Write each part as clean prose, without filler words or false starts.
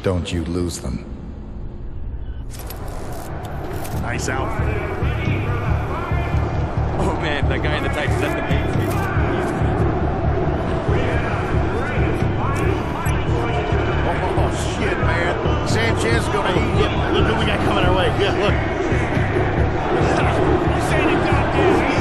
Don't you lose them. Nice outfit. Oh man, that guy in the tights, that's the main street. Oh shit, man. Sanchez is gonna eat. Yeah, look who we got coming our way. Yeah, look. This ain't a goddamn easy.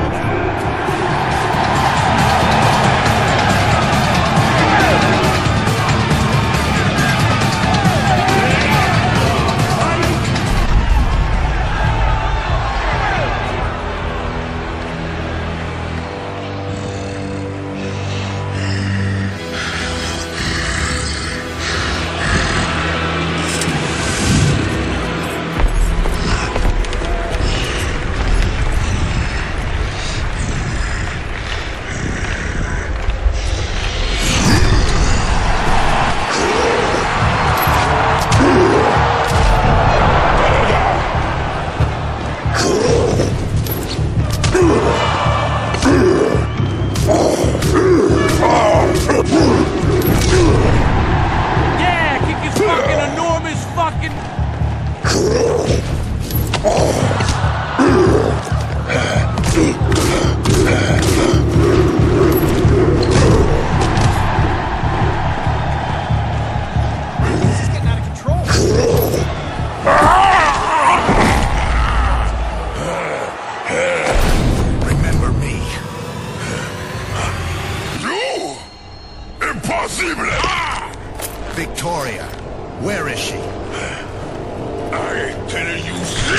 Victoria, where is she? I ain't telling you shit!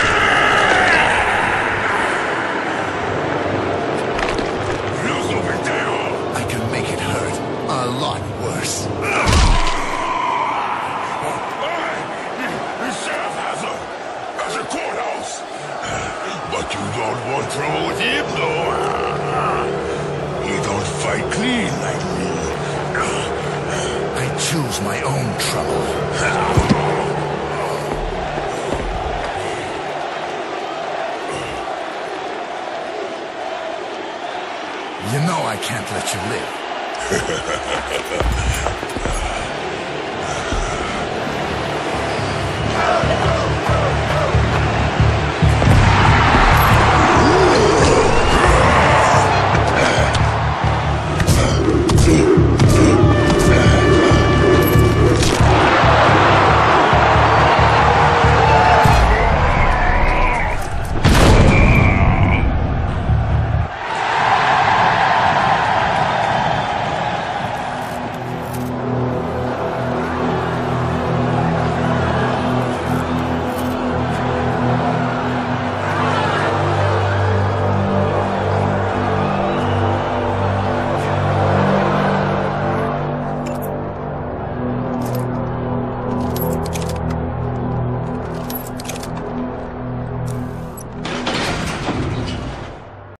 Look over there! I can make it hurt a lot worse. The sheriff has a courthouse. But you don't want trouble with him, though. You don't fight clean like me. I choose my own trouble. You know I can't let you live.